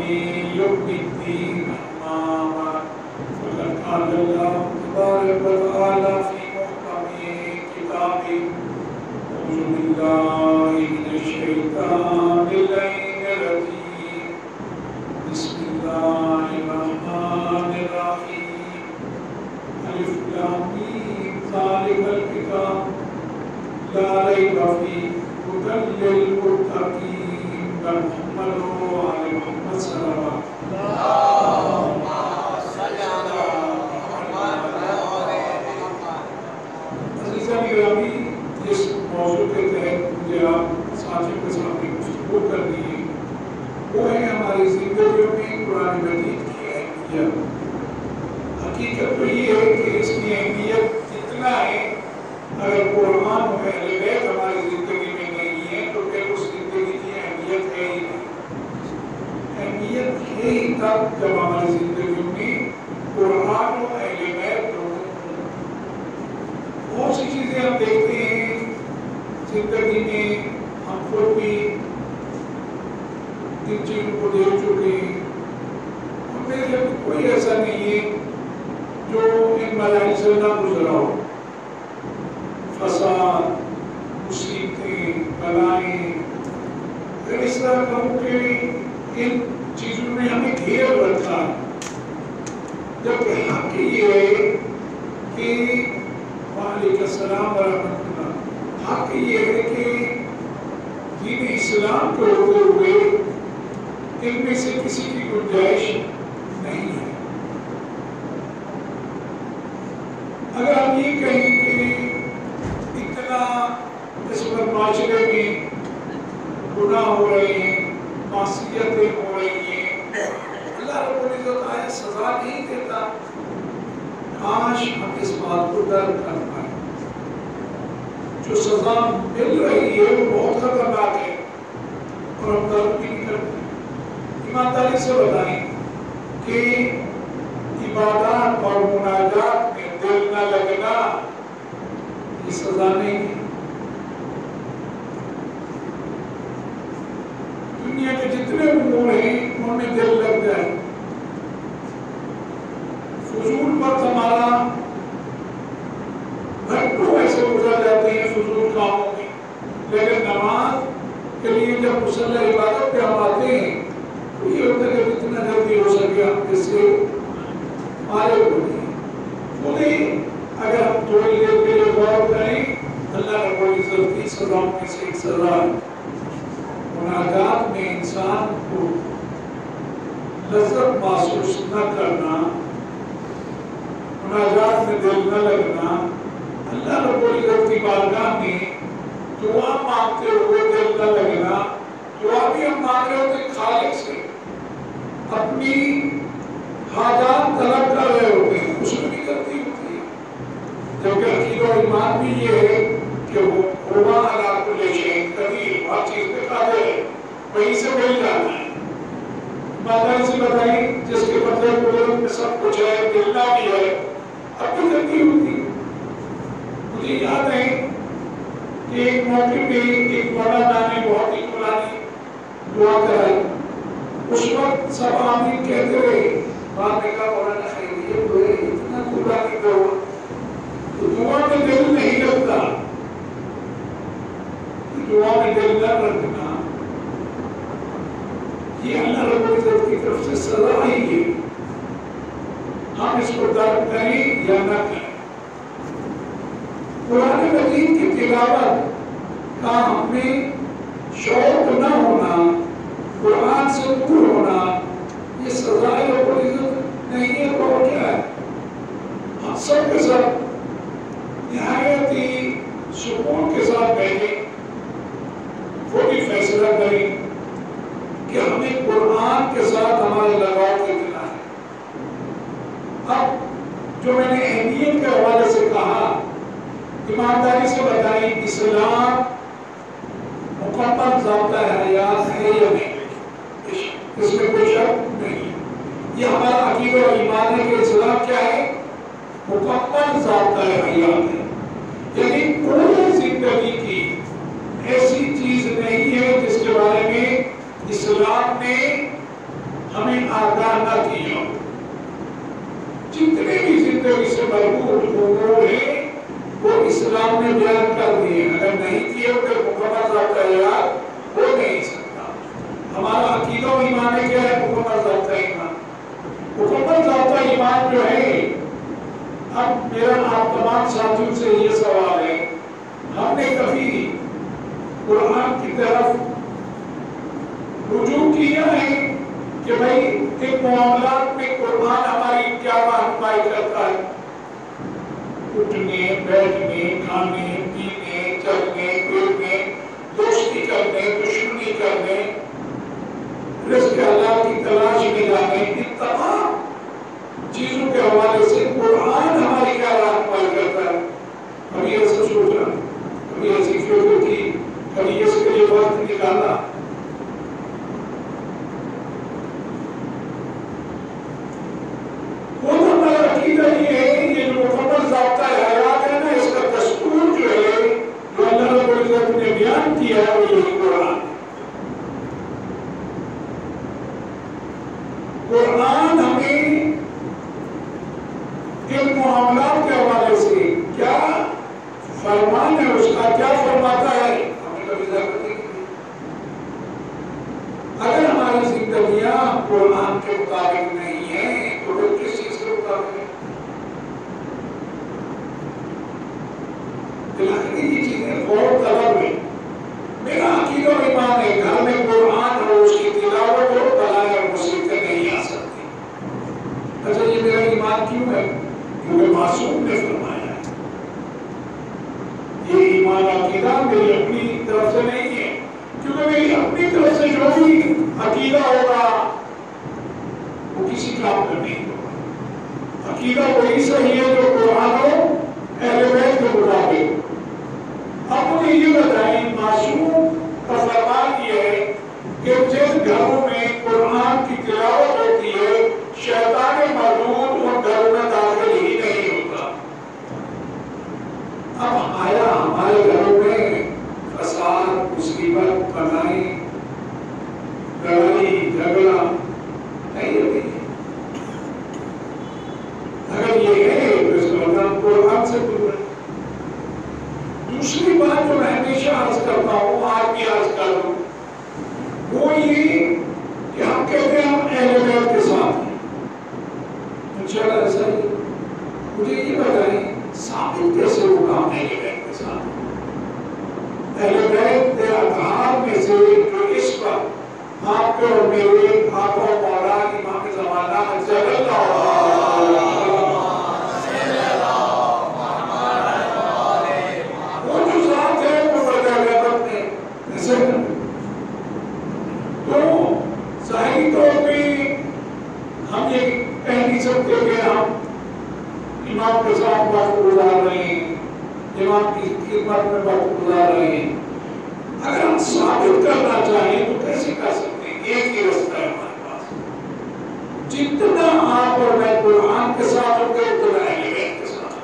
يوم الدين أما بعد فقد قال الله تبارك وتعالى في محكم كتابه أعوذ بالله من الشيطان اللعين الرجيم بسم الله الرحمن الرحيم ألف لام ميم ذلك الكتاب لا ريب فيه هدى للمتقين محمد وعلى محمد صلى الله عليه وسلم اللهم صل على محمد وعلى محمد. عزیزان گرامی، اس موضوع کے تحت مجھے آپ ساتھیوں کے سامنے گفتگو کرنی ہے، وہ ہے ہماری زندگیوں میں قرآن مجید کی اہمیت. حقیقت تو یہ ہے کہ اس کی اہمیت اتنا ہے، اگر قرآن و اہل بیت ہماری زندگی میں نہیں ہے تو پھر اس زندگی کی اہمیت ہے ہی نہیں. اہمیت ہے ہی تب جب ہماری زندگی میں قرآن و اہل بیت ہو. بہت سی چیزیں ہم دیکھتے ہیں زندگی میں، ہم خود بھی ان چیزوں کو دیکھ چکے ہیں. ہم میں سے کوئی ایسا نہیں ہے جو ان مراحل سے نہ گزرا ہو. فساد، مصیبتیں، بلائیں، اگر اس طرح کہوں کہ ان چیزوں نے ہمیں گھیر رکھا، جبکہ حق یہ ہے کہ وعلیکم السلام ورحمۃ اللہ، حق یہ ہے کہ دین اسلام کے ہوتے ہوئے ان میں سے کسی کی گنجائش نہیں ہے. اگر ہم یہ کہیں کہ اتنا اس پر معاشرے میں گناہ ہو رہے ہیں، معصیتیں ہو رہی ہیں، اللہ رب العزت آیا سزا نہیں دیتا، کاش ہم اس بات کو درک کر پائیں. جو سزا مل رہی ہے وہ بہت خطرناک ہے اور ہم درک بھی نہیں کرتے. ایمانداری سے بتائیں کہ عبادات اور مناجات میں دل نہ لگنا یہ سزا نہیں ہے. دنیا کے جتنے امور ہیں ان میں دل لگ جائے، فضول پر ہمارا گھنٹوں ایسے گزر جاتے ہیں فضول کاموں میں، لیکن نماز کے لیے جب مصلی عبادت پہ ہم آتے ہیں تو یہ ہوتا ہے کہ جتنا جلدی ہو سکے ہم اس سے آگے بڑھیں. خودی اگر ہم تھوڑی دیر کے لیے غور کریں، اللہ رب العزت کی سزاؤں میں سے ایک سزا ہے مناجات میں انسان کو لذت محسوس نہ کرنا، مناجات میں دل نہ لگنا. اللہ رب العزت کی بارگاہ میں دعا مانگتے ہوئے دل نہ لگنا. دعا بھی ہم مانگ رہے ہوتے خالق سے، اپنی حاجات طلب کر رہے ہوتے ہیں، اس میں بھی غلطی ہوتی ہے. جبکہ عقیدہ و ایمان بھی یہ ہے کہ وہ ہوگا علی کل شیء قدیر، ہر چیز پہ قادر ہے، وہیں سے مل جانا ہے. مادہ سے بتائیں جس کے بدلے قدرت میں سب کچھ ہے، ملنا بھی ہے، اب بھی غلطی ہوتی ہے. مجھے یاد ہے کہ ایک موقع پہ ایک مولانا نے بہت ہی پرانی دعا کرائی. اس وقت سب آمین کہتے رہے، بعد میں کہا مولانا خیریت تو ہے، اتنا پرانی دعا تو دعا میں دل نہیں لگتا. دعا میں دل نہ رکھنا یہ اللہ رب العزت کی طرف سے سزا ہی ہے. ہم اس کو درک کریں یا نہ کریں. قرآن مجید کی تلاوت کا ہم میں شوق نہ ہونا، قرآن سے دور ہونا، یہ سزا رب العزت نہیں ہے تو کیا ہے؟ ہم سب کے ساتھ نہایت ہی سکون کے ساتھ بیٹھیں، خود ہی فیصلہ کریں کہ ہمیں قرآن کے ساتھ ہمارے لگاؤ کتنا ہے. اب جو میں نے اہمیت کے حوالے سے کہا، ایمانداری سے بتائیں اسلام مکمل ضابطہ حیات ہے یا نہیں؟ اس میں کوئی شک نہیں. یہ ہمارا عقیدہ و ایمان ہے کہ اسلام کیا ہے؟ مکمل ضابطہ حیات ہے. یعنی پوری زندگی کی ایسی چیز نہیں ہے جس کے بارے میں اسلام نے ہمیں آگاہ نہ کیا. جتنے بھی زندگی سے مربوط امور ہیں وہ اسلام نے بیان کر دیے. اگر نہیں کیے تو مکمل ضابطہ حیات ہو نہیں سکتا. ہمارا عقیدہ و ایمان کیا ہے؟ مکمل ضابطہ ایمان. مکمل ضابطہ ایمان جو ہے، اب میرا آپ تمام ساتھیوں سے یہ سوال ہے، ہم نے کبھی قرآن کی طرف رجوع کیا ہے کہ بھائی ان معاملات میں قرآن ہماری کیا رہنمائی کرتا ہے؟ اٹھنے، بیٹھنے، کھانے، پینے، چلنے، پھرنے، دوستی کرنے، دشمنی کرنے، رزق حلال کی تلاش میں جانے، ان تمام چیزوں کے حوالے سے قرآن ہماری کیا رہنمائی کرتا ہے؟ کبھی ایسا سوچا، کبھی ایسی فکر کی، کبھی اس کے لیے وقت نکالا؟ قرآن ہمیں ان معاملات کے حوالے سے کیا فرمان ہے، اس کا کیا فرماتا ہے، ہمیں کبھی ضرورت نہیں کی. اگر ہماری زندگیاں قرآن کے مطابق نہیں ہیں تو پھر کس چیز کے مطابق ہے؟ یہ چیزیں غور طلب ہے. میرا عقیدہ و ایمان ہے گھر میں قرآن ہو، اس کی تلاوت ہو، بلائیں اور مصیبتیں نہیں آ سکتی. اچھا یہ میرا ایمان کیوں ہے؟ کیونکہ معصوم نے فرمایا ہے. یہ ایمان عقیدہ میری اپنی طرف سے نہیں ہے، کیونکہ میری اپنی طرف سے جو بھی عقیدہ ہوگا وہ کسی کام کا نہیں ہوگا. عقیدہ وہی صحیح ہے جو قرآن ہو، اہل بیت کے مطابق. اب مجھے یہ بتائیں، معصوم کا فرمان یہ ہے کہ جن گھروں میں قرآن کی تلاوت ہوتی ہے شیطان مردود ان گھروں میں داخل ہی نہیں ہوتا. اب آیا ہمارے گھروں میں فساد، مصیبت، بنائی، لڑائی، جھگڑا نہیں ہوتی؟ اگر یہ ہے تو اس کا مطلب قرآن سے دور ہے. دوسری بات جو میں ہمیشہ عرض کرتا ہوں، آج بھی عرض کر دوں، وہ یہ کہ ہم کہتے ہیں ہم اہل بیت کے ساتھ ہیں. انشاءاللہ ایسا ہی. مجھے یہ بتائیں ثابت کیسے ہوگا ہم اہل بیت کے ساتھ ہیں؟ اہل بیت کے اطہار میں سے جو اس پر آپ کے اور میرے آقا و مولا امام زمانہ صلی اللہ تو ظاہری طور پہ ہم یہ کہہ نہیں سکتے کہ ہم امام کے ساتھ وقت گزار رہے ہیں، امام کی خدمت میں وقت گزار رہے ہیں. اگر ہم ثابت کرنا چاہیں تو کیسے کر سکتے ہیں؟ ایک ہی رستہ ہے ہمارے پاس، جتنا آپ اور میں قرآن کے ساتھ ہوں گے اتنا اہل بیت کے ساتھ.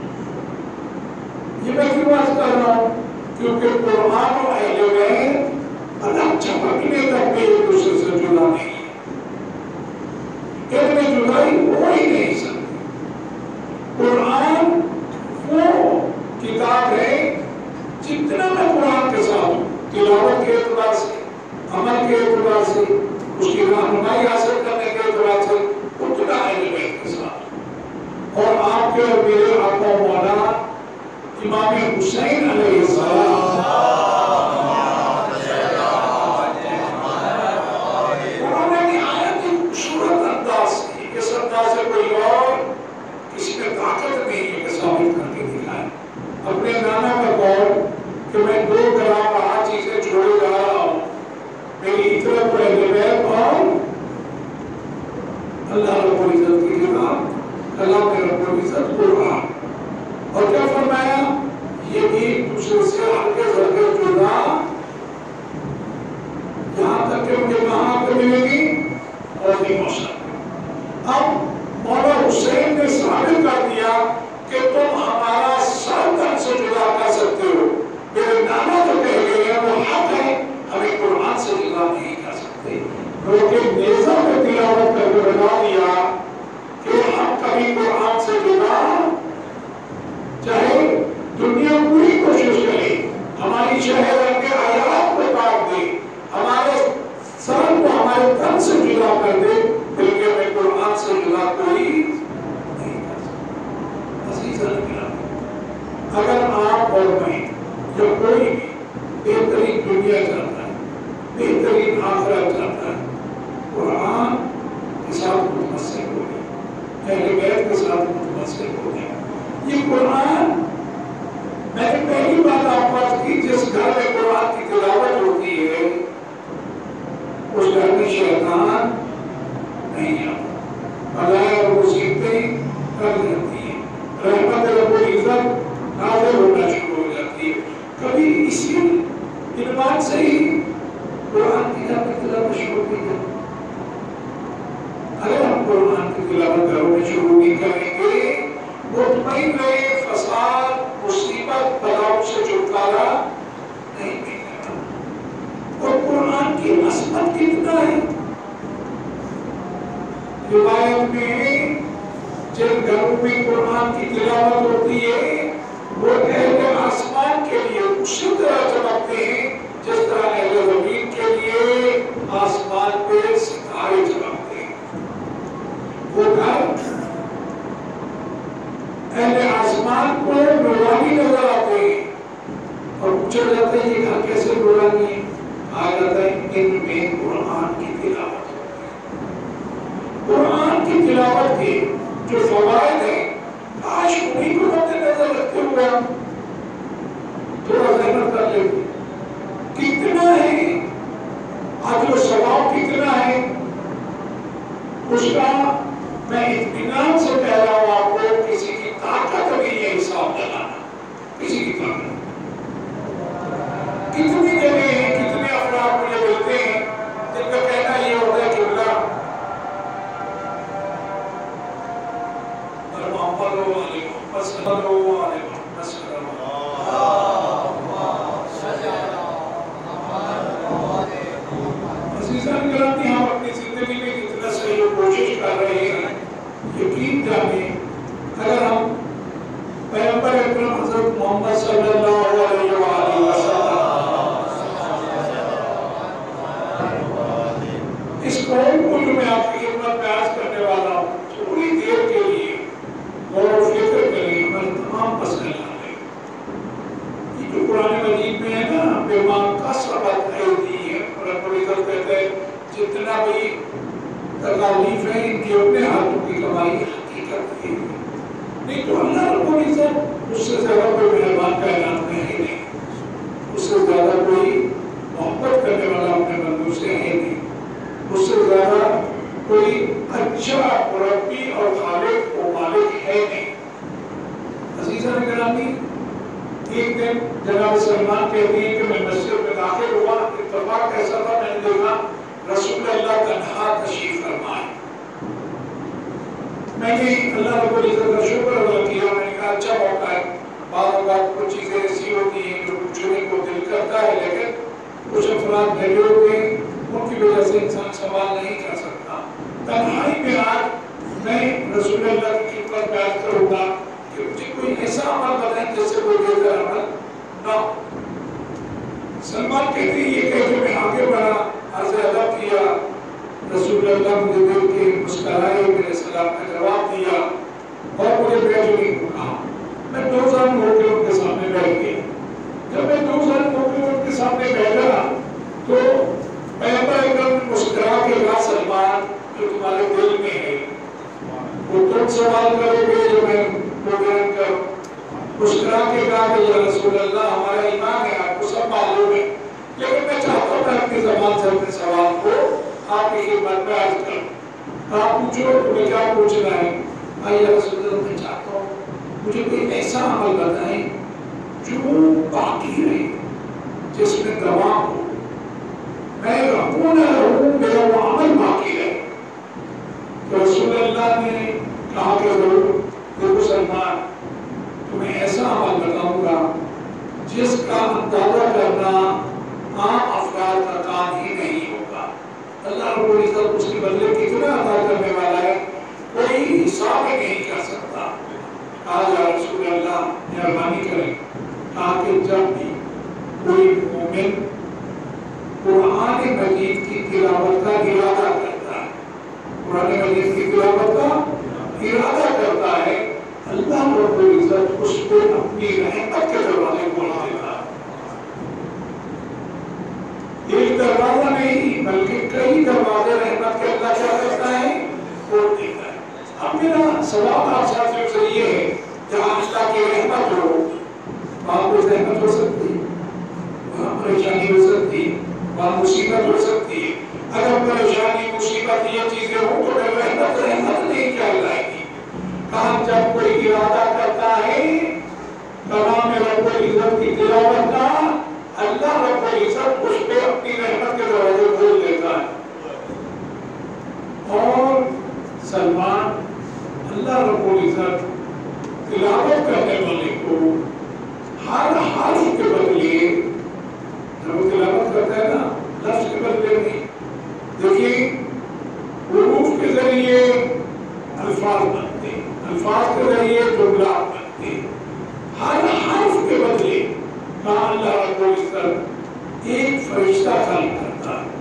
یہ میں کیوں بات کر رہا ہوں؟ کیونکہ قرآن اور اہل بیت الگ چپکنے تک بھی ایک دوسرے سے جدا نہیں ہے. ان میں جدائی ہو ہی نہیں سکتی. قرآن وہ کتاب ہے جتنا میں قرآن کے ساتھ ہوں، تلاوت کے اعتبار سے، عمل کے اعتبار سے، اس کی رہنمائی حاصل کرنے کے اعتبار سے اتنا اہل بیت کے ساتھ. اور آپ کے اور میرے آقا مولا امام حسین علیہ السلام اپنے نانا کا قول کہ میں 2 گرام آج چیزیں چھوڑے جا رہا ہوں، میری اطرت اہل بیت اور اللہ رب العزت کی کتاب، کلام رب العزت قرآن. اور کیا فرمایا؟ یہ ایک دوسرے سے ہرگز ہرگز جدا، یہاں تک کہ مجھے کہاں پہ ملے گی اور نہیں ہو سکتا. اب مولا حسین نے ثابت کر دیا کہ تم ہمارا سر تن سے جدا کر سکتے ہو. میرے نانا جو کہہ گئے ہیں وہ حق ہے، ہمیں قرآن سے جدا نہیں کر سکتے. کیونکہ نیزہ میں تلاوت بتا دیا کہ ہم کبھی قرآن سے جدا چاہے دنیا پوری کوشش کرے، ہماری شہر کے آیات کو کاٹ دے، ہمارے سر کو ہمارے تن سے جدا کر دے، بلکہ میں قرآن سے جدا کوئی نہیں کر سکتا۔ عزیزاً گرامی، اگر آپ اور میں یا کوئی بھی بہترین دنیا چاہتا ہے، بہترین آخرت چاہتا ہے، قرآن کے ساتھ متمسک ہو گیا، اہل بیت کے ساتھ متمسک ہو گیا۔ یہ قرآن، میں نے پہلی بات آپ کو عرض کی، جس گھر میں قرآن کی تلاوت ہوتی ہے اس گھر میں شیطان نہیں آتا، بغیر اور مصیبتیں کر جاتی ہیں، رحمت رب العزت نازل ہونا شروع ہو جاتی ہے۔ کبھی اسی عنوان سے ہی قرآن کی تلاوت شروع کی جائے۔ اگر ہم قرآن کی تلاوت گھروں میں شروع نہیں کریں گے، مطمئن رہے فساد، مصیبت، بلاؤں سے چھٹکارا نہیں ملے گا۔ اور قرآن کی عظمت کتنا ہے، روایت میں جن گھروں میں قرآن کی تلاوت ہوتی ہے وہ اہل آسمان کے لیے اسی طرح چمکتے ہیں جس طرح اہل زمین کے لیے آسمان پہ ستارے چمکتے ہیں۔ وہ گھر اہل آسمان کو نورانی نظر آتے ہیں، اور پوچھا جاتا ہے یہ گھر کیسے نورانی ہے؟ کہا جاتا ہے ان میں قرآن کی تلاوت ہوتی ہے۔ قرآن کی تلاوت کے جو فوائد ہیں، کاش انہیں کو مد نظر رکھتے ہوئے ہم تھوڑا ذہن کر لیتے، کتنا ہے اجر و ثواب، کتنا ہے اس کا میں اطمینان سے کہہ رہا ہوں آپ کو، کسی کی طاقت بھی یہ حساب لگانا، کسی کی طاقت۔ کتنی جگہ ہیں، کتنے افراد مجھے ملتے ہیں جن کا کہنا یہ ہوتا ہے کہ اللہ محمد علیہ محمد صلی اللہ علیہ وسلم، عزیزان گرامی، ہم اپنی زندگی میں کتنا صحیح کوشش کر رہے ہیں، یقین جانیں اگر ہم پیغمبر اکرم حضرت محمد صلی اللہ علیہ وآلہ وسلم اس قول کو جو میں آپ کی خدمت میں عرض کرنے والا ہوں، تھوڑی دیر کے لیے غور و فکر کریں، ہمارے تمام مسئلے حل ہیں۔ یہ جو قرآن مجید میں ہے نا، بما کسبت ایدیہم، رب العزت کہتے ہیں جتنا بھی تکالیف ہیں ان کے اپنے ہاتھوں کی کمائی حقیقت ہے، نہیں تو اللہ رب العزت اس سے زیادہ کوئی مہربان کائنات میں ہے نہیں، اس سے زیادہ کوئی محبت کرنے والا اپنے بندوں سے ہے نہیں، اس سے زیادہ کوئی اچھا مربی اور خالق و مالک ہے نہیں۔ عزیزان گرامی، ایک دن جناب سلمان کہتے ہیں کہ میں مسجد میں داخل ہوا، اتفاق ایسا تھا میں نے دیکھا رسول اللہ تنہا تشریف فرما ہے۔ میں نے اللہ رب العزت کا شکر ادا کیا، میں نے کہا اچھا موقع ہے، بعض اوقات کچھ چیزیں ایسی ہوتی ہیں جو پوچھنے کو دل کرتا ہے، لیکن کچھ افراد بھیجے ہوئے ہیں، ان کی وجہ سے انسان سوال نہیں کر سکتا۔ تنہائی میں آج میں رسول اللہ کی خدمت میں عرض کروں گا کہ مجھے کوئی ایسا عمل بتائیں جس سے کوئی بہتر عمل نہ ہو۔ سلمان کہتے ہیں یہ کہہ کے میں آگے بڑھا، عرض ادب کیا، رسول اللہ مجھے دیکھ کے مسکرائے، میرے سلام کا جواب دیا اور مجھے بیٹھ نہیں کہا۔ میں دو زن ہو کے ان کے سامنے بیٹھ گیا۔ جب میں دو زن ہو کے ان کے سامنے بیٹھا تو پیغمبر اکرم نے مسکرا کے کہا سلمان جو تمہارے دل میں ہے وہ تم سوال کرو گے جو میں بیان کروں؟ مسکرا کے کہا کہ یا رسول اللہ ہمارا ایمان ہے، آپ کو سب معلوم ہے، لیکن میں چاہتا ہوں میں اپنی زبان سے اپنے سوال کو آپ کی خدمت میں عرض کروں۔ آپ پوچھو تمہیں کیا پوچھنا ہے؟ یا رسول اللہ میں چاہتا ہوں مجھے کوئی ایسا عمل بتائیں جو باقی رہے، جس میں گواہ ہو، میں رہوں نہ رہوں میرا وہ عمل باقی رہے۔ تو رسول اللہ نے کہا کہ ضرور، دیکھو سلمان تمہیں ایسا عمل بتاؤں گا جس کا اندازہ کرنا عام افراد کا کام ہی نہیں ہوگا۔ اللہ رب العزت اس کے بدلے کتنا عطا کرنے والا کوئی حساب ہی نہیں کر سکتا. کہا یا رسول اللہ مہربانی کریں. کہا کہ جب بھی کوئی مومن قرآن مجید کی تلاوت کا ارادہ کرتا ہے، قرآن مجید کی تلاوت کا ارادہ کرتا ہے، اللہ رب العزت اس کو اپنی رحمت کے دروازے کھول دیتا ہے. ایک دروازہ نہیں بلکہ کئی دروازے رحمت کے اللہ کیا کرتا ہے، کھول دیتا ہے. اب میرا سوال آپ ساتھیوں سے یہ ہے، جہاں اللہ کی رحمت ہو وہاں کوئی رحمت ہو سکتی ہے، وہاں پریشانی ہو سکتی ہے، وہاں مصیبت ہو سکتی ہے. اگر پریشانی مصیبت یہ چیزیں ہوں تو پھر رحمت نہیں کہلائے گی. کہاں جب کوئی ارادہ کرتا ہے کلام رب العزت کی تلاوت کا، اللہ رب العزت اس پہ اپنی رحمت کے دروازے کھول دیتا ہے. اور سلمان اللہ رب العزت تلاوت کرنے والے کو ہر حرف کے بدلے، جب وہ تلاوت کرتا ہے نا لفظ کے بدلے نہیں، دیکھیے حروف کے ذریعے الفاظ بنتے، الفاظ کے ذریعے جملات بنتے، ہر حرف کے بدلے کہاں اللہ رب العزت ایک فرشتہ خلق کرتا ہے.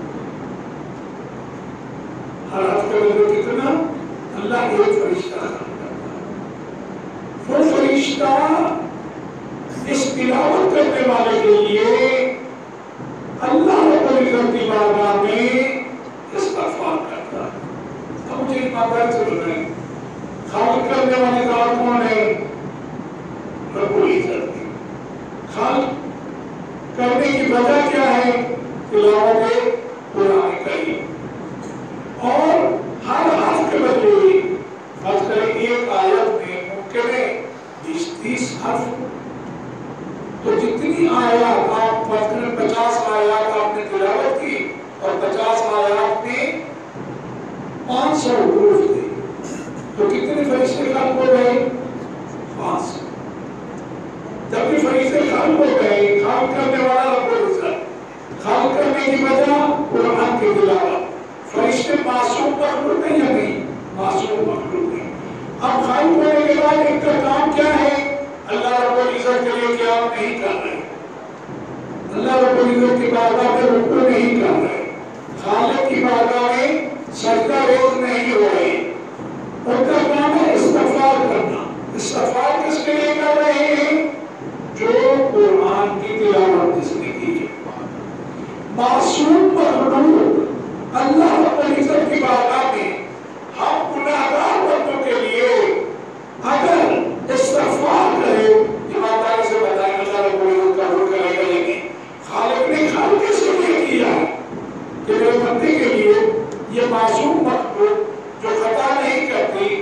ہر حرف کے بدلے کتنا؟ اللہ ایک فرشتہ خلق کرتا ہے. وہ فرشتہ اس تلاوت کرنے والے کے لیے اللہ رب العزت کی بارگاہ میں استغفار کرتا ہے. اب مجھے ایک بات سے بتائیں، خالق کرنے والی ذات کون ہے؟ رب العزت کی. خالق کرنے کی وجہ کیا ہے؟ تلاوت قرآن کریم. اور ہر حرف کے بدلے فرض کریں ایک آیت میں ممکن ہے 20-30 حرف، تو جتنی آیات آپ فرض کریں 50 آیات آپ نے تلاوت کی اور 50 آیات میں 500 حروف تھے، تو کتنے فرشتے خلق ہو گئے؟ 500. جب یہ فرشتے خلق ہو گئے، خلق کرنے والا رب العزت، خلق کرنے کی وجہ قرآن کی تلاوت. فرشتے معصوم مخلوق نہیں ہے، نہیں معصوم مخلوق نہیں. اب خلق ہونے کے بعد ان کا کام کیا ہے؟ اللہ رب العزت کے لیے کیا نہیں کر رہے، اللہ رب العزت کی بارگاہ میں رکوع نہیں کر رہے، خالق کی بارگاہ میں سجدہ ریز نہیں ہو رہے. ان کا کام ہے استغفار کرنا. استغفار کس کے لیے کر رہے ہیں؟ جو قرآن کی تلاوت جس نے کی ہے. معصوم مخلوق اللہ رب العزت کی بارگاہ میں ہم گناہگار بندوں کے لیے اگر استغفار کرے، ایمانداری سے بتائیں اللہ رب العزت قبول کرے گا یا نہیں؟ خالق نے خالق کس لیے کیا ہے کہ میرے بندے کے لیے یہ معصوم مخلوق جو خطا نہیں کرتی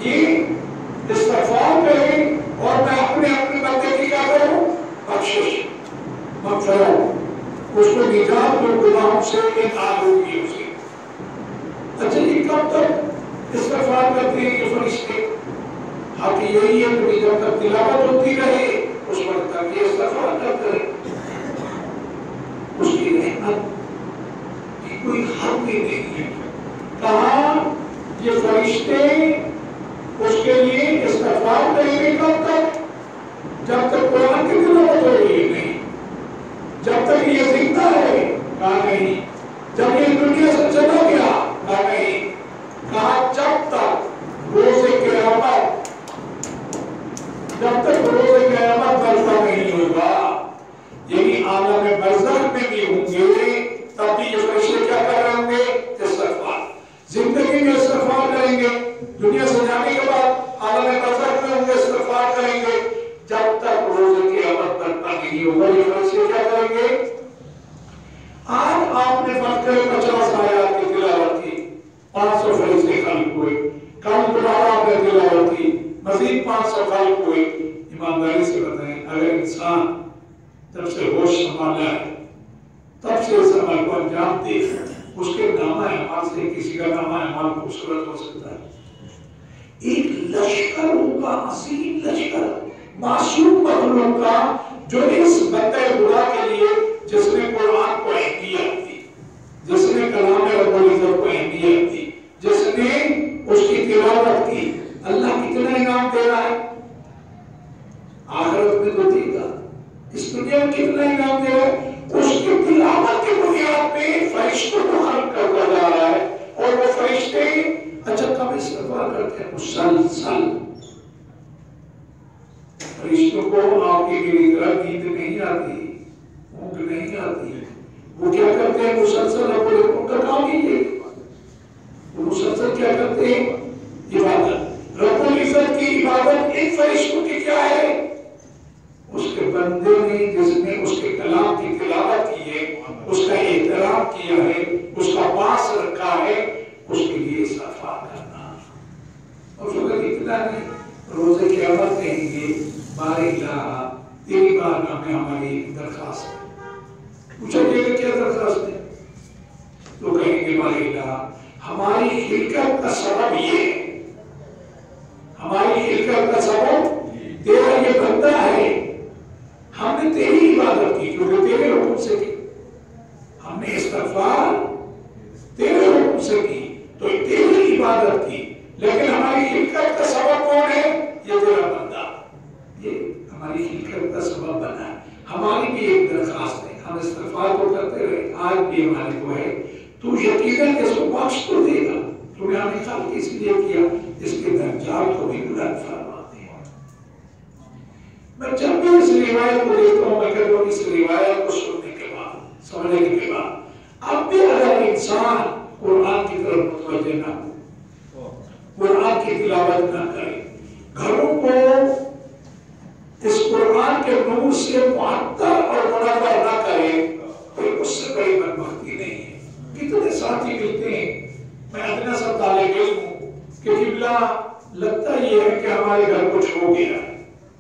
یہ استغفار کرے اور میں اپنے بندے کی کیا کروں؟ بخشش، مغفرت، اس کو نجات دو گناہوں سے، انعام ہوگی اسے. اچھا یہ کب تک استغفار کرتے ہیں یہ فرشتے؟ حق یہی ہے کہ جب تک تلاوت ہوتی رہے اس وقت تک یہ استغفار کرتے رہے. اس کی رحمت کی کوئی حد ہی نہیں ہے. کہاں یہ فرشتے اس کے لیے استغفار کریں گے کب تک؟ جب تک قرآن کی تلاوت ہو رہی ہے نہیں، جب تک یہ زندہ ہے. کہا نہیں. جب یہ دنیا سے چلا گیا. کہا نہیں. کہا جب تک روز قیامت، جب تک روز قیامت برپا نہیں ہوگا، یعنی عالم برزخ میں بھی ہوں گے تب بھی یہ فرشتے کیا کر رہے ہوں گے؟ استغفار. زندگی میں استغفار کریں گے، دنیا سے جانے کے بعد عالم برزخ میں ہوں گے استغفار کریں گے. جب تک روز قیامت برپا نہیں ہوگا یہ فرشتے کیا کریں گے؟ آج آپ نے فرض کرے 50 آیات کی تلاوت کی، 500 فرشتے خلق ہوئے. کل دوبارہ آپ نے تلاوت کی، مزید 500 خلق ہوئے. ایمانداری سے بتائیں اگر انسان جب سے ہوش سنبھالا ہے تب سے اس عمل کو انجام دے، اس کے نامہ اعمال سے کسی کا نامہ اعمال خوبصورت ہو سکتا ہے. ایک لشکر ہوگا، عظیم لشکر معصوم مخلوق کا، جو اس بندے خدا کے لیے جس نے قرآن کو اہمیت دی، جس نے کلام رب العزت کو اہمیت دی، جس نے اس کی تلاوت کی، رہا ہے، آخرت میں تو دے گا. اس دنیا میں کتنا انعام دے رہا ہے، اس کی تلاوت کی بنیاد پہ فرشتوں کو خلق کرتا جا رہا ہے. اور وہ فرشتے اچھا کب استغفار کرتے ہیں؟ مسلسل. فرشتوں کو آپ کی میری طرح نیند نہیں آتی، اونگ نہیں آتی. وہ کیا کرتے ہیں؟ مسلسل. ان کا کام ہی ہے، وہ مسلسل کیا کرتے ہیں؟ عبادت. رب العزت کی عبادت ان فرشتوں کی کیا ہے؟ اس کے بندے نے جس نے اس کے کلام کی تلاوت کی ہے، اس کا احترام کیا ہے، اس کا پاس رکھا ہے، اس کے لیے استغفار کرنا. اور فقط اتنا نہیں، روز قیامت کہیں گے بارے الہ تیری بارگاہ میں ہماری درخواست ہے. پوچھا گیا کیا درخواست ہے؟ تو کہیں گے بارے الہ ہماری خلقت کا سبب یہ ہے، ہماری خلقت کا سبب تیرا یہ بندہ ہے. ہم نے تیری عبادت کی کیونکہ تیرے حکم سے کی، ہم نے استغفار تیرے حکم سے کی تو تیری عبادت کی، لیکن ہماری خلقت کا سبب کون ہے؟ یہ تیرا بندہ. یہ ہماری خلقت کا سبب بنا ہے. ہماری بھی ایک درخواست ہے، ہم استغفار تو کرتے رہے، آج بھی ہماری کو ہے. تو یقیناً اس کو بخش تو دے گا. تو نے ہمیں خلق اس لیے کیا اس کے درجات کو بھی بلند فرماتے ہیں. میں جب بھی اس روایت کو دیکھتا ہوں میں کہتا ہوں اس روایت کو سننے کے بعد سمجھنے کے بعد اب بھی اگر انسان قرآن کی طرف متوجہ نہ ہو، قرآن کی تلاوت نہ کرے، گھروں کو اس قرآن کے نور سے معطر اور منور نہ کرے، پھر اس سے بڑی بدبختی نہیں ہے. کتنے ساتھی ملتے ہیں، میں ادنا سا طالب علم ہوں کہ قبلہ لگتا یہ ہے کہ ہمارے گھر کچھ ہو گیا ہے،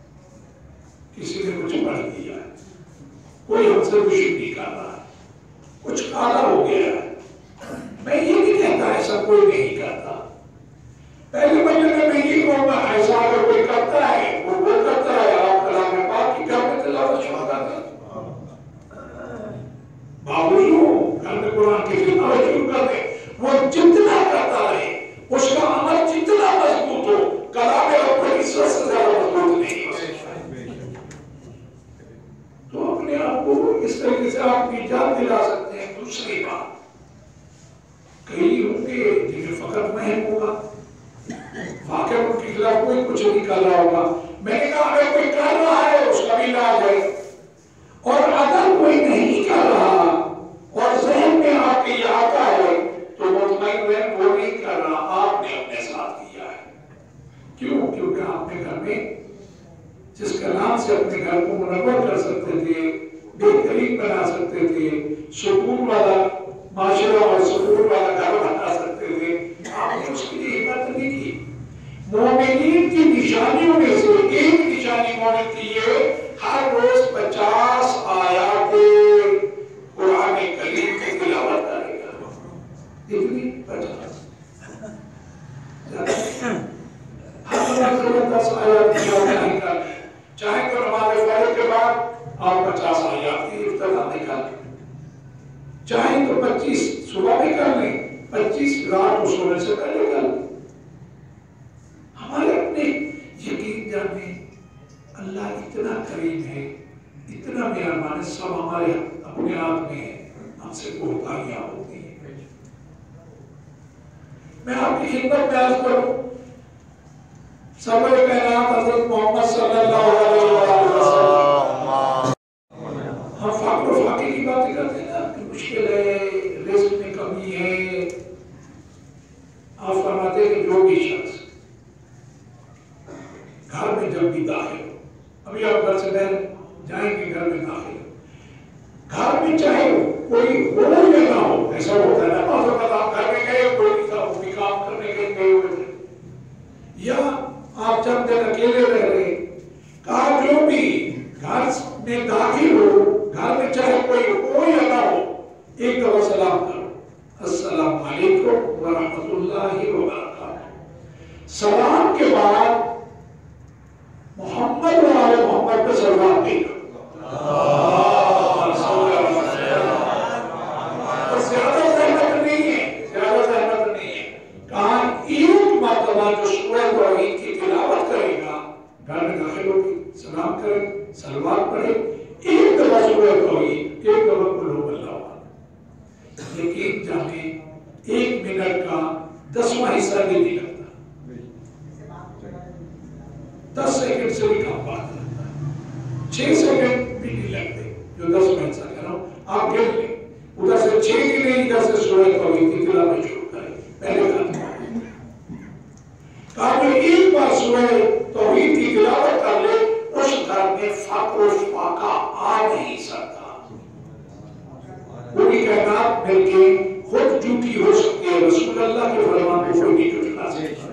کسی نے کچھ پڑھ دیا ہے، کوئی ہم سے کچھ نہیں کر رہا ہے، کچھ کالا ہو گیا ہے. میں یہ نہیں کہتا ایسا کوئی نہیں کرتا. پہلے مجھے میں یہ کہوں گا ایسا اگر کوئی کرتا ہے وہ کرتا ہے. آپ کلام پاک کی گھر میں تلاوت شروع کر دیں، باوجود گھر میں قرآن کی تلاوت شروع کر دیں. وہ جتنا کرتا رہے اس کا عمل جتنا مضبوط ہو، کلام رب العزت سے زیادہ مضبوط نہیں ہو سکتا. تو اپنے آپ کو اس طریقے سے آپ نجات دلا سکتے ہیں. دوسری بات، کئی ہوں گے جنہیں فقط وہم ہوگا، واقعہ ان کے خلاف کوئی کچھ نہیں کر رہا ہوگا. میں نے کہا اگر کوئی کر رہا ہے اس کا بھی علاج ہے، اور اگر کوئی نہیں کر رہا اور ذہن میں آپ کے یہ آتا ہے تو مطمئن رہیں وہ نہیں کر رہا، آپ نے اپنے ساتھ کیا ہے. کیوں؟ کیونکہ آپ نے گھر میں جس کلام سے اپنے گھر کو منور کر سکتے تھے، بہترین بنا سکتے تھے، سکون والا معاشرہ اور سکون والا گھر بنا سکتے تھے، آپ نے اس کے لیے ہمت نہیں کی. مومنین کی نشانیوں میں سے ایک نشانی مومن کی یہ ہر روز 50 آیات قرآن کریم کی تلاوت کرے گا. اتنی 50 ہر روز 10 آیات کی تلاوت نہیں کرنی. چاہے تو نماز فجر کے بعد آپ 50 آیات کی ابتدا میں کر لیں، چاہے تو 25 صبح میں کر لیں، 25 رات کو سونے سے پہلے کر لیں. ہمارے اپنے یقین جانے اللہ اتنا کریم ہے، اتنا مہربان ہے، سب ہمارے اپنے آپ میں ہے، ہم سے کوتاہیاں ہوتی ہیں. میں آپ کی خدمت میں عرض کروں، سرور کائنات حضرت محمد صلی اللہ علیہ وسلم، ہم فقر و فاقے کی باتیں کرتے ہیں نا کہ مشکل ہے، رزق میں کمی ہے. آپ فرماتے ہیں کہ جو بھی شخص گھر میں جب بھی داخل ہو، ابھی آپ گھر سے باہر جائیں گے، گھر میں داخل ہو، گھر میں چاہے کوئی ہو یا نہ ہو، ایسا ہوتا ہے نا بعض اوقات آپ گھر میں گئے کوئی نہیں تھا، وہ بھی کام کرنے کے گئے ہوئے تھے، یا آپ چند دن اکیلے رہ رہے. کہا جو بھی گھر میں داخل ہو، گھر میں چاہے کوئی ہو یا نہ ہو، ایک دفعہ سلام کرو، السلام علیکم ورحمۃ اللہ وبرکاتہ. سلام کے بعد محمد و آل محمد پہ سلام دینا. زیادہ زحمت نہیں ہے، زیادہ زحمت نہیں ہے. کہاں ایک مرتبہ جو سورہ توحید کی تلاوت کرے گا گھر میں داخل ہو کے سلام کریں، صلوات پڑھیں، ایک دفعہ سورہ توحید، ایک دفعہ قل هو اللہ احد، لیکن جانے 1 منٹ کا 10واں حصہ نہیں لگتا، 10 سیکنڈ سے بھی کم بات لگتا ہے، 6 سیکنڈ بھی نہیں لگتے جو 10واں حصہ کہہ رہا ہوں، آپ گر لیں ادھر سے 6 کی نہیں، ادھر سے سورہ توحید کی تلاوت شروع کریں، پہلے ختم کہا جو ایک بار سورہ توحید کی تلاوت کر لے اس گھر میں فقر و فاقہ آ نہیں سکتا، پوری کائنات مل کے خود جھوٹی ہو سکتی ہے، رسول اللہ کے فرمان کو کوئی نہیں جھٹلا سکتا۔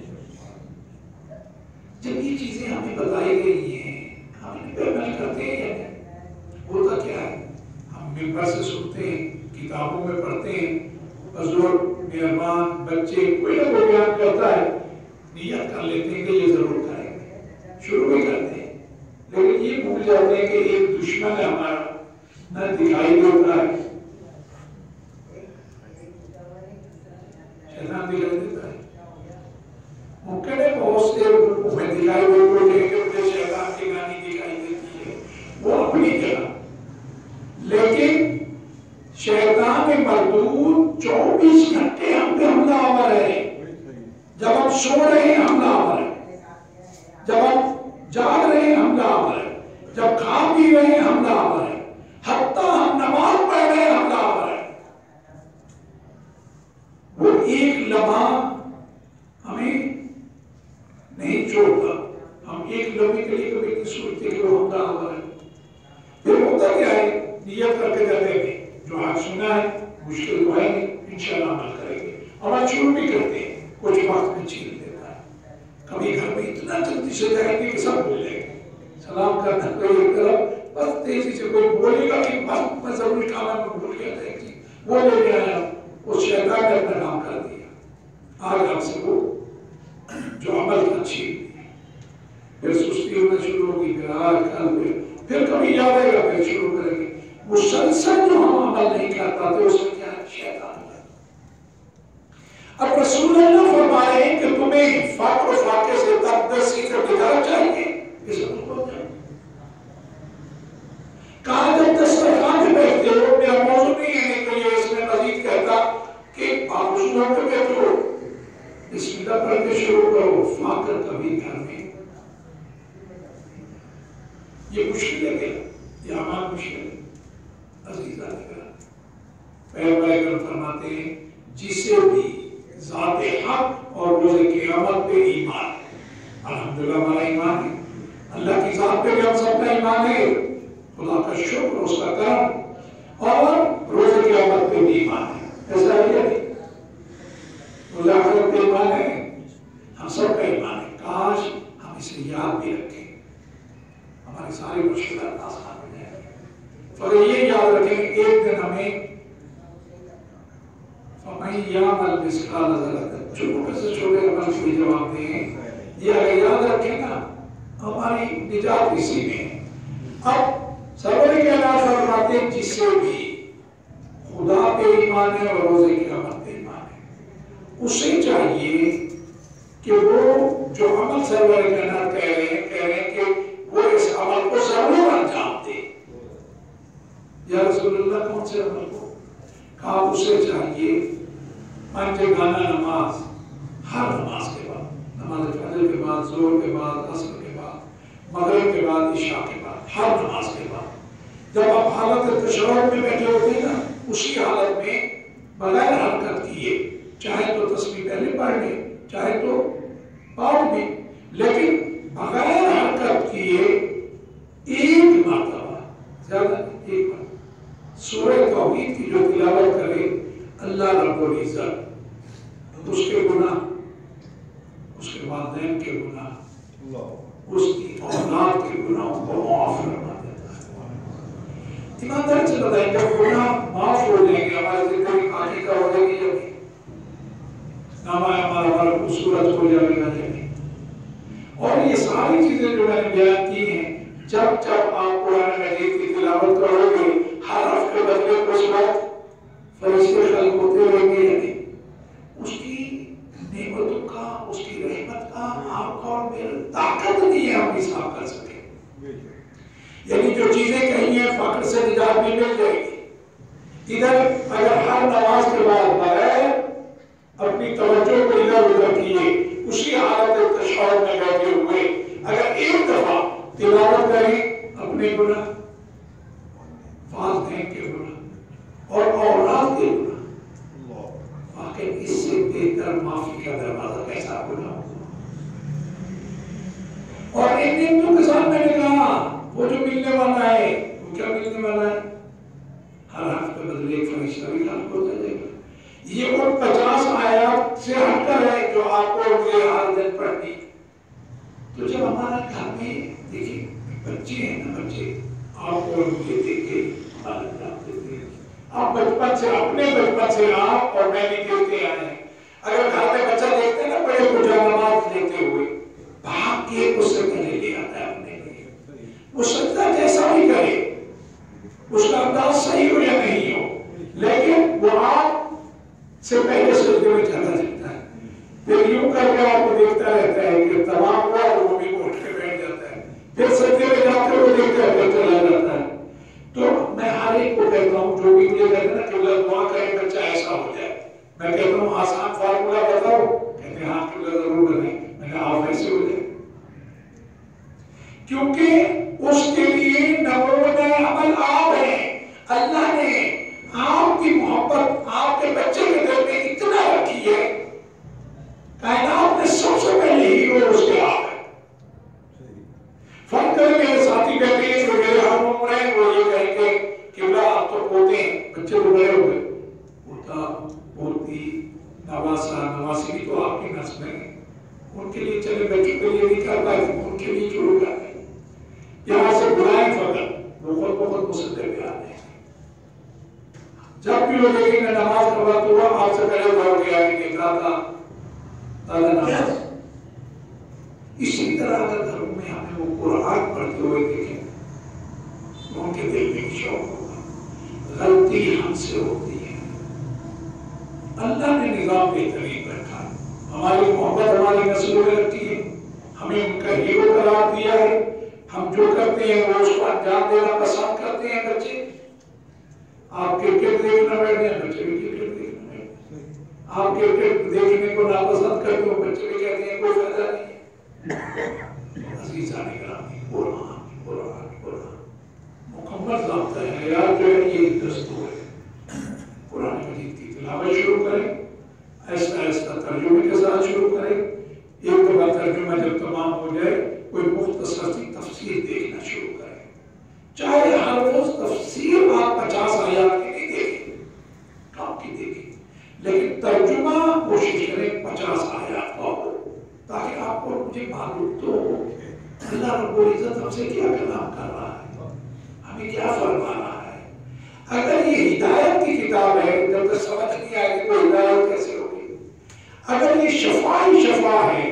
جب یہ چیزیں ہمیں بتائی گئی ہیں ہم ان پہ عمل کرتے ہیں یا نہیں؟ ہوتا کیا ہے، ہم ممبر سے سنتے ہیں، کتابوں میں پڑھتے ہیں، بزرگ مہربان بچے کوئی نہ کوئی بیان کرتا ہے، نیت کر لیتے ہیں کہ یہ ضرور کریں گے، شروع بھی کرتے ہیں، لیکن یہ بھول جاتے ہیں کہ ایک دشمن ہے ہمارا، نہ دکھائی دیتا ہے، شیطان دکھائی دیتا ہے، ممکن ہے بہت سے میں دکھائی دے کو لے کے مجھے شیطان کی گانی دکھائی دیتی ہے، وہ اپنی جگہ، لیکن شیطان مردود 24 گھنٹے ہم پہ حملہ آور ہے، جب ہم سو رہے ہیں حملہ آور ہے، جب ہم جاگ رہے ہیں حملہ آور ہے، جب کھا پی رہے ہیں حملہ آور ہے، حتیٰ ہم نماز پڑھ رہے ہیں حملہ آور ہے، وہ ایک لمحہ ہمیں نہیں چھوڑتا، ہم ایک لمحے کے لیے کبھی نہیں سوچتے کہ وہ حملہ آور ہے، پھر ہوتا کیا ہے، نیت کر کے جاتے ہیں جو آج سنا ہے مشکل تو ہے نہیں، انشاءاللہ عمل کریں گے، عمل شروع بھی کرتے ہیں، کچھ وقت میں چھین لیتا ہے، کبھی گھر میں اتنا جلدی سے جائیں گے کہ سب بھول جائیں گے، سلام کرنا کوئی ایک طرف بس تیزی سے کوئی بولے گا کہ بس میں ضروری کام ہے میں بھول گیا تھا کہ وہ لے کے آیا، اس شیطان نے اپنا کام کر دیا، آج آپ سے وہ جو عمل کا چھین دیا، پھر سستی ہونا شروع ہوگی، پھر آج کل پھر کبھی یاد آئے گا، پھر شروع کریں گے، مسلسل جو ہم عمل نہیں کرتا تھے اس میں کیا ہے، شیطان ہے۔ اب رسول اللہ فرما رہے ہیں کہ تمہیں فقر و فاقے سے تقدسی سے بچانا چاہیے، اس میں بہت ہے، کہا جب دسترخوان پہ بیٹھتے ہو، میرا موضوع نہیں ہے کہ یہ اس میں مزید کہتا کہ آپ اس وقت پہ بیٹھو بسم اللہ پڑھ کے شروع کرو، فاقر کبھی گھر میں یہ مشکل ہے، یہ عمال مشکل ہے، عزیزہ نگرہ پیغمبر فرماتے ہیں جسے بھی ذات حق اور روز قیامت پہ ایمان ہے، الحمدللہ ہمارا ایمان ہے، اللہ کی ذات پہ بھی ہم سب کا ایمان ہے، خدا کا شکر اس کا کرم، اور روز قیامت پہ بھی ایمان ہے، ایسا ہے یا نہیں؟ روز آخرت پہ ایمان ہے، ہم سب کا ایمان ہے، کاش ہم اسے یاد بھی رکھیں، ہماری ساری مشکلات آسان ہو جائیں، تو یہ یاد رکھیں ایک دن ہمیں فَمَنْ يَعْمَلْ مِثْقَالَ ذَرَّةٍ، چھوٹے سے چھوٹے عمل کو جواب دیں، یہ اگر یاد رکھیں نا ہماری نجات اسی میں ہے۔ اب سرور کائنات فرماتے ہیں جس سے بھی خدا پہ ایمان ہے اور روز قیامت پہ ایمان ہے، اسے چاہیے کہ وہ جو عمل سرور کائنات کہہ رہے ہیں کہ وہ اس عمل کو ضرور انجام دے۔ یا رسول اللہ کون سے عمل کو؟ کہا اسے چاہیے پنجگانہ نماز، ہر نماز کے بعد، نماز فجر کے بعد، ظہر کے بعد، عصر کے بعد، مغرب کے بعد، عشاء کے بعد، ہر نماز کے بعد، جب آپ حالت تشہد میں بیٹھے ہوتے ہیں نا اسی حالت میں بغیر حرکت کیے، چاہے تو تسبیح پہلے پڑھ لیں چاہے تو بعد میں، لیکن بغیر حرکت کیے ایک مرتبہ، زیادہ ایک مرتبہ سورہ توحید کی جو تلاوت کرے اللہ رب العزت اس کے گناہ، اس کے والدین کے گناہ، اس کی اولاد کے گناہوں کو معاف فرما دیتا ہے۔ ایمانداری سے بتائیں جب گناہ معاف ہو جائیں گے ہماری زندگی آگے کا ہو جائے گی یا نہیں؟ نامہ ہمارا خوبصورت ہو جائے گا یا نہیں؟ اور یہ ساری چیزیں جو میں نے بیان کی ہیں، جب جب آپ قرآن مجید کی تلاوت کرو گے حرف کے بدلے اس وقت فرشتے خلق ہوتے رہیں گے یا نہیں؟ اس کی نعمتوں کا، اس کی رحمت کا آپ کا اور میرے طاقت نہیں ہے ہم نہیں صاف کر سکے. یعنی جو چیزیں کہی ہیں فقر سے نجات بھی مل جائے گی. ادھر اگر ہر نماز کے بعد بغیر اپنی توجہ کو ادھر ادھر کیے اسی حالت تشہد میں بیٹھے ہوئے اگر ایک دفعہ تلاوت کریں اپنے گناہ، والدین کے گناہ اور اولاد کے گناہ، واقعی اس سے بہتر معافی کا دروازہ کیسا کھلا ہوگا. اور ایک نعمتوں کے ساتھ میں نے کہا وہ جو ملنے والا ہے وہ کیا ملنے والا ہے؟ ہر حرف کے بدلے ایک فرشتہ بھی خلق ہو جائے گا. یہ وہ 50 آیات سے ہٹ کر ہے جو آپ کو مجھے ہر دن پڑھنی. تو جب ہمارا گھر میں دیکھیں بچے ہیں نا، بچے آپ کو مجھے دیکھ کے آپ بچپن سے اپنے بچپن سے آپ اور میں بھی دیکھتے آئے ہیں. اگر گھر میں بچہ دیکھتے ہیں نا بڑے کو نماز لیتے ہوئے بھاگ کے اس سے پہلے لے آتا ہے اپنے لیے. وہ سجدہ کیسا بھی کرے، اس کا انداز صحیح ہو یا نہیں ہو، لیکن وہ آپ سے پہلے سجدے میں چلا جاتا ہے. پھر یوں کر کے آپ کو دیکھتا رہتا ہے کہ تمام ہوا اور وہ بھی اٹھ کے بیٹھ جاتا ہے. پھر سجدے میں جاتے ہوئے دیکھتا ہے پھر چلا جاتا ہے. تو میں ہر ایک کو کہتا ہوں جو بھی مجھے کہتے ہیں نا کہ اللہ دعا کرے بچہ ایسا ہو جائے، میں کہتا ہوں آسان فارمولا بتاؤ، کہتے ہیں ہاں کہ ضرور بتائیں. میں کہا آپ ایسے ہو جائے، کیونکہ اس کے لیے نمونہ عمل آپ ہیں. اللہ نے آپ کی محبت آپ کے بچے کے دل میں اتنا رکھی ہے، کائنات میں سب سے پہلے ہیرو اس کے آپ ہے. فرق کریں میرے ساتھی بیٹھے ہیں جو میرے ہم عمر ہیں، وہ یہ کہیں گے کہ اللہ آپ تو پوتے ہیں، بچے تو بڑے ہو گئے. پوتا پوتی نواسا نواسی بھی تو آپ کی نسل میں ہیں. ان کے لیے چلے بچوں کے لیے نہیں کر پائے ان کے لیے شروع کر دیں. یہاں سے بلائیں فقط بہت بہت مصدر بھی آتے ہیں. جب بھی وہ دیکھیں گے نماز کا وقت ہوا آپ سے پہلے بھاگ کے آئیں گے دادا نماز. اسی طرح اگر گھروں میں ہمیں وہ قرآن پڑھتے ہوئے دیکھیں تو ان کے دل میں شوق ہوگا. غلطی ہم سے ہوتی ہے، اللہ نے نظام بہترین رکھا ہے. ہماری محبت ہماری نسلوں میں رکھتی ہے، ہمیں ان کا ہیرو قرار دیا ہے. ہم جو کرتے ہیں وہ اس کو انجام دینا پسند کرتے ہیں. بچے آپ کرکٹ دیکھنا بیٹھتے ہیں، بچے بھی کرکٹ دیکھنا بیٹھتے ہیں. آپ کرکٹ دیکھنے کو ناپسند کرتے ہو، بچے بھی کہتے ہیں کوئی فائدہ نہیں ہے. عزیزان گرامی، قرآن قرآن قرآن مکمل ضابطہ ہے یار. جو ہے یہ دستور ہے، قرآن مجید کی تلاوت شروع کریں، ایسا ایسا ترجمے کے ساتھ شروع کریں. ایک دفعہ ترجمہ جب تمام ہو جائے کوئی مختصر سی تفسیر دیکھنا شروع کریں. چاہے ہر روز تفسیر آپ 50 آیات کی نہیں دیکھیں، آپ کی دیکھیں، لیکن ترجمہ کوشش کریں 50 آیات کا ہو تاکہ آپ کو مجھے معلوم تو ہو اللہ رب العزت ہم سے کیا کلام کر رہا ہے، ہمیں کیا فرما رہا ہے. اگر یہ ہدایت کی کتاب ہے جب تک سمجھ نہیں آئے گی تو ہدایت کیسے ہوگی. اگر یہ شفا ہی شفا ہے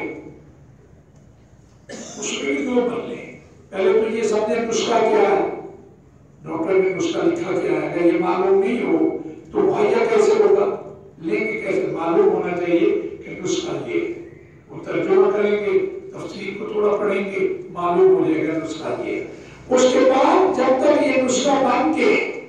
اس میں بھی دو مرلے ہیں. پہلے تو یہ سمجھیں نسخہ کیا ہے، ڈاکٹر نے نسخہ لکھا کیا ہے. اگر یہ معلوم نہیں ہو تو مہیا کیسے ہوگا، لیں گے کیسے. معلوم ہونا چاہیے کہ نسخہ یہ، وہ ترجمہ کریں گے تفسیر کو تھوڑا پڑھیں گے معلوم ہو جائے گا نسخہ یہ. اس کے بعد جب تک یہ نسخہ بن کے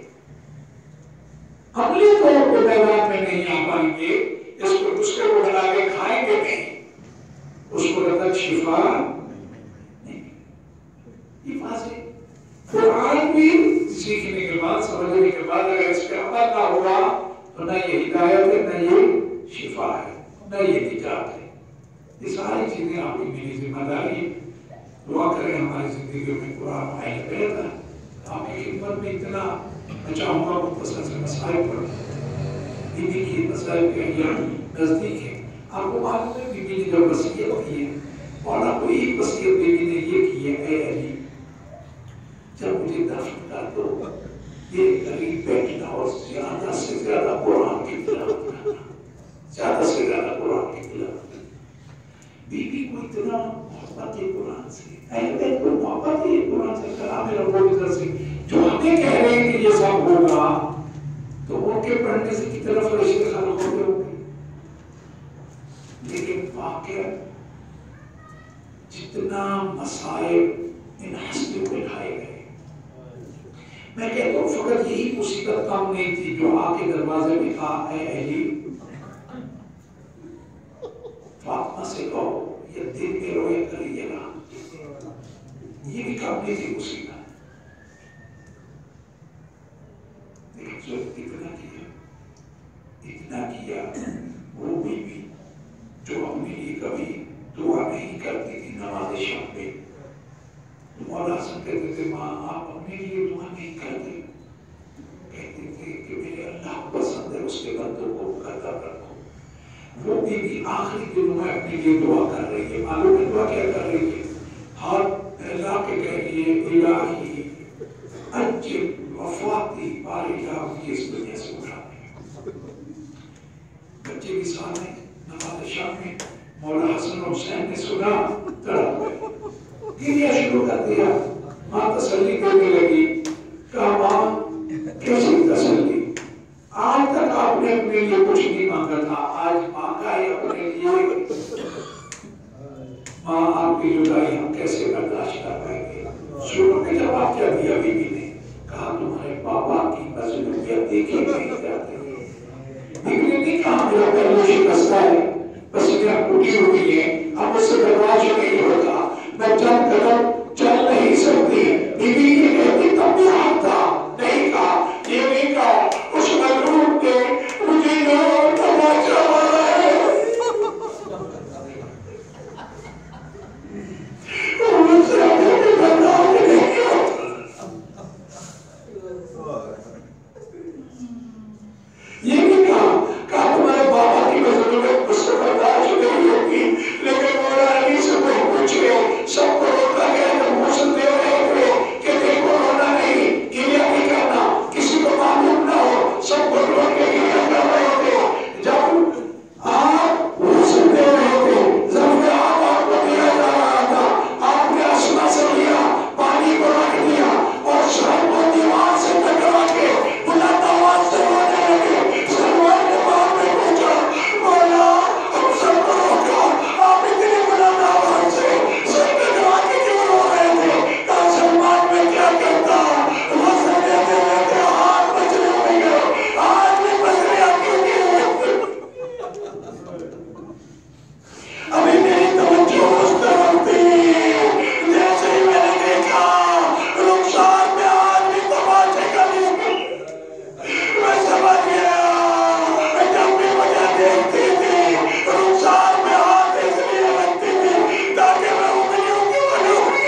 عملی طور پہ میدان میں نہیں آ پائیں گے، اس کو نسخے کو بنا کے کھائیں گے نہیں، اس کو جب تک شفا نہیں. یہ واضح قرآن بھی سیکھنے کے بعد سمجھنے کے بعد اگر اس پہ عمل نہ ہوا تو نہ یہ ہدایت ہے، نہ یہ شفا ہے، نہ یہ نجات ہے. یہ ساری چیزیں آپ کی میری ذمہ داری ہے. دعا کریں ہماری زندگی میں قرآن آئے بہتر ہے. آپ کی خدمت میں اتنا میں چاہوں گا مختصر سے مسائل پر بیوی کی مسائل کے ایام نزدیک ہے. آپ کو معلوم ہے بیوی نے جب وصیت کی ہے اور آپ کو ایک وصیت بیوی نے یہ کی ہے، اے علی جب مجھے دفن کر دو یہ قریب بیٹھنا اور زیادہ سے زیادہ قرآن کی تلاوت کرنا، زیادہ سے زیادہ قرآن کی تلاوت کرنا. بیوی کو اتنا محبت ہے قرآن سے، اہل بیت کو محبت ہے قرآن سے، کلام رب العزت سے. جو ہمیں کہہ رہے ہیں کہ یہ سب ہوگا تو ان کے پڑھنے سے کتنا فرشتے خلق ہوتے ہوں گے. لیکن واقعہ جتنا تمام مسائل ان ہستیوں کو اٹھائے گئے. میں کہتا ہوں فقط یہی مصیبت کم نہیں تھی جو آ کے دروازے میں کہا اے علی فاطمہ سے کہو یہ دن میں روئے کریے گا. یہ بھی کم نہیں تھی مصیبت. لیکن جو اتنا کیا وہ بھی جو اپنے لیے کبھی دعا نہیں کرتی تھی نماز شب میں. مولا حسن کہتے تھے ماں آپ اپنے لیے دعا نہیں کرتے. کہتے تھے کہ میرے اللہ کو پسند ہے اس کے بندوں کو مقرر رکھو. وہ بھی آخری دنوں میں اپنے لیے دعا کر رہی ہے. معلوم ہے دعا کیا کر رہی ہے؟ ہاتھ پھیلا کے کہہ رہی ہے الہی اجل وفاتی بارگاہ مجھے اس دنیا سے اٹھا دے. بچے بھی سامنے نماز شب میں مولا حسن و حسین نے سنا تڑپ گئے. گریا شروع کر دیا. ماں تسلی دینے لگی. کہا ماں کیسی تسلی؟ آج تک آپ نے اپنے لیے کچھ نہیں مانگا تھا, آج مانگا ہے اپنے لیے. ماں آپ کی جدائی ہم کیسے برداشت کر پائیں گے؟ شروع میں جواب کیا دیا بیوی نے؟ کہا تمہارے بابا کی مظلومیت دیکھی نہیں جاتی. بیوی نے کہا میرا پہلو شکستہ ہے, بس میرا ٹوٹی ہوئی ہے, اب اس سے برداشت نہیں ہوتا, میں چند قدم چل نہیں سکتی. بیوی یہ کہتی تب بھی حق تھا. نہیں کہا, یہ نہیں کہا اس مظلوم نے مجھے نور تماشا ہے. مجھ سے ابھی بھی برداشت نہیں ہوتا. یہ نہیں کہا تمہارے بابا کی مظلومیت مجھ سے برداشت نہیں ہوگی. لیکن مولا علی سے کوئی پوچھ گئے, سب کو روکا گیا تو موسم دے رہے تھے کہ دیکھو رونا نہیں, گریا نہیں کرنا, کسی کو معلوم نہ ہو. سب کو روک کے گریا کر رہے تھے. جب آپ موسم دے رہے تھے, ظرف آپ کو دیا جا رہا تھا, آپ نے اسما سے لیا, پانی کو رکھ دیا اور سر کو دیوار سے ٹکرا کے بلند آواز سے رونے لگے. سلمان نے بعد میں پوچھا مولا ہم سب کو روکا, آپ اتنی بلند آواز سے سر ٹکرا کے کیوں رو رہے تھے؟ کہا سلمان میں کیا کرتا, وہ سب دیتے رہتے ہاتھ مچھلی میں گئے, آج بھی مچھلیاں کیوں کی ہوئی. ابھی میری توجہ اس طرف تھی, جیسے ہی میں نے دیکھا رخسار میں آج بھی تماشے کا نہیں. میں سمجھ گیا جب بھی مجھے دیکھتی تھی رخسار میں ہاتھ اس لیے رکھتی تھی تاکہ میں انگلیوں کی بنوں.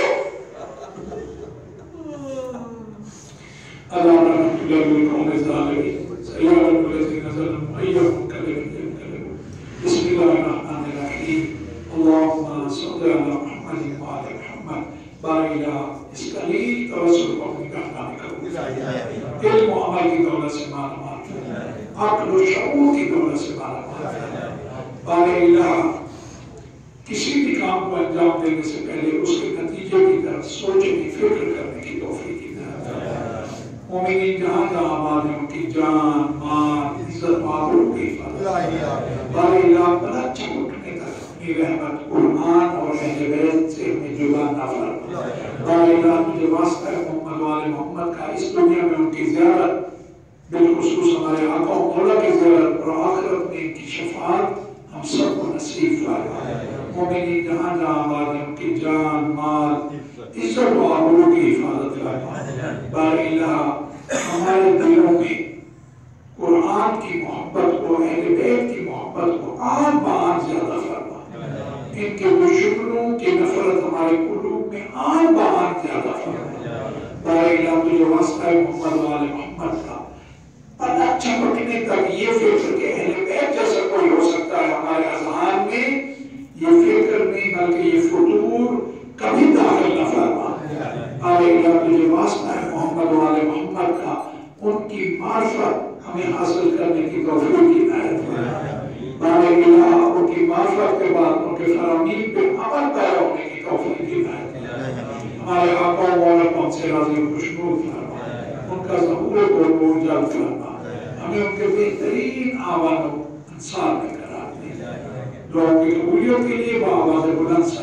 اللہ رحمت اللہ بالقوم الظالمین سیارت الذین ظلموا ایہم کلمۃ بسم اللہ الرحمن الرحیم. اللهم صل على محمد وعلى محمد. باریلا اس قلیل توسل کو اپنی کہنا کرو. علم و عمل کی دولت سے معلومات, عقل و شعور کی دولت سے معلومات. باریلا کسی بھی کام کو انجام دینے سے پہلے اس کے نتیجے کی طرف سوچنے فکر کرنے کی توفیق کی طرف. مومنین جہاں جہاں آباد ہیں ان کی جان, مال, عزت و آبرو کی حفاظت. باریلا بلا چمکنے تک اپنی رحمت قرآن اور اہل بیت سے ہمیں جدا نہ فرما. باریلا مجھے واسطہ ہے محمد وآل محمد کا اس دنیا میں ان کی زیارت, بالخصوص ہمارے آقا و مولا کی زیارت, اور آخرت میں ان کی شفاعت ہم سب کو نصیب فرما. مومنین جہاں جہاں آباد ہیں ان کی جان, مال, عزت و آبرو کی حفاظت فرما. باریلا ہمارے دلوں میں قرآن کی محبت کو, اہل بیت کی محبت کو آن بآن زیادہ فرما. ان کے دشمنوں کی نفرت ہمارے قلوب میں آن بآن زیادہ فرما. باریلا تجھے واسطہ ہے محمد وآل محمد کا پتہ چمکنے تک یہ فکر کہ اہل بیت جیسا کوئی ہو سکتا ہے ہمارے اذہان میں, یہ فکر نہیں بلکہ یہ فطور کبھی داخل نہ فرما. باریلا تجھے واسطہ ہے محمد وآل محمد کا ان کی معرفت ہمیں حاصل کرنے کی توفیق کی عنایت فرما. باریلا ان کی معرفت کے بعد ان کے فرامین پہ عمل پیرا ہونے کی توفیق کی عنایت فرما. ہمارے آقا و مولا کو ان سے راضی و خوشنود فرما, ان کا ظہور کو نور جلد فرما. ہمیں ان کے بہترین آوان و انصار میں قرار دے. دعاؤں کی قبولیت کے لیے با آواز بلند صلوات.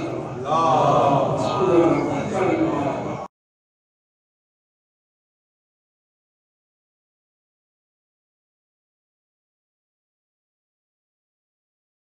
اللهم صل على